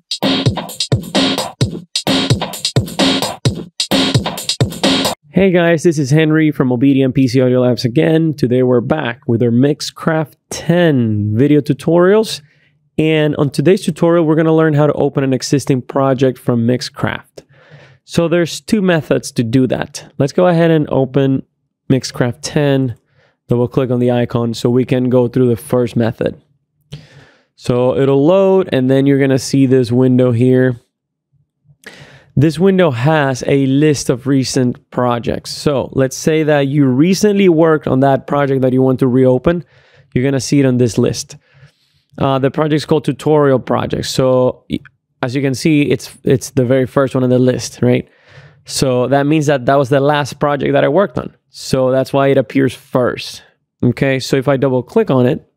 Hey guys, this is Henry from OBEDIA and PC Audio Labs again. Today we're back with our Mixcraft 10 video tutorials. And on today's tutorial, we're going to learn how to open an existing project from Mixcraft. So there's two methods to do that. Let's go ahead and open Mixcraft 10. Double click on the icon so we can go through the first method. So it'll load and then you're going to see this window here. This window has a list of recent projects. So let's say that you recently worked on that project that you want to reopen. You're going to see it on this list. The project's called Tutorial Project. So as you can see, it's the very first one on the list, right? So that means that was the last project that I worked on. So that's why it appears first. Okay, so if I double click on it,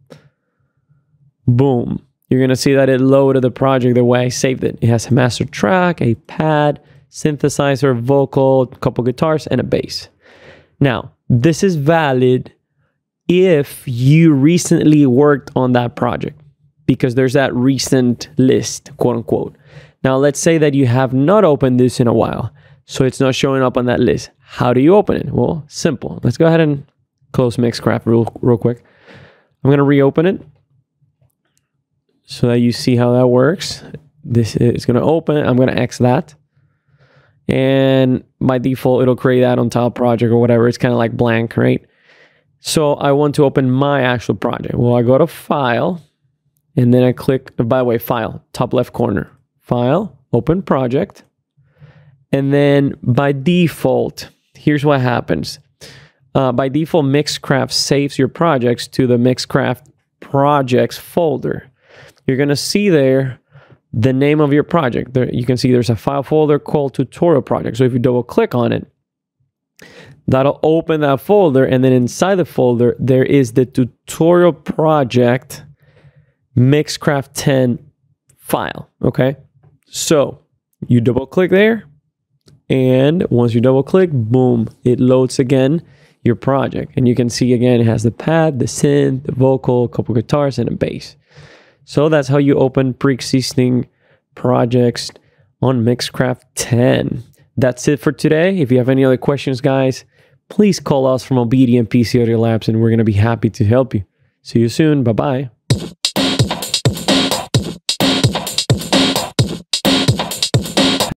boom. You're going to see that it loaded the project the way I saved it. It has a master track, a pad, synthesizer, vocal, a couple guitars, and a bass. Now, this is valid if you recently worked on that project, because there's that recent list, quote unquote. Now, let's say that you have not opened this in a while, so it's not showing up on that list. How do you open it? Well, simple. Let's go ahead and close Mixcraft real quick. I'm going to reopen it, so that you see how that works. This is going to open. I'm going to X that. And by default, it'll create that on top project or whatever. It's kind of like blank, right? So I want to open my actual project. Well, I go to File, and then I click, by the way, File, top left corner. File, Open Project. And then by default, here's what happens. By default, Mixcraft saves your projects to the Mixcraft Projects folder. You're going to see there the name of your project. There, you can see there's a file folder called Tutorial Project. So if you double click on it, that'll open that folder. And then inside the folder, there is the Tutorial Project Mixcraft 10 file. Okay. So you double click there. And once you double click, boom, it loads again your project. And you can see again, it has the pad, the synth, the vocal, a couple guitars, and a bass. So that's how you open pre-existing projects on Mixcraft 10. That's it for today. If you have any other questions, guys, please call us from OBEDIA and PC Audio Labs, and we're going to be happy to help you. See you soon. Bye-bye.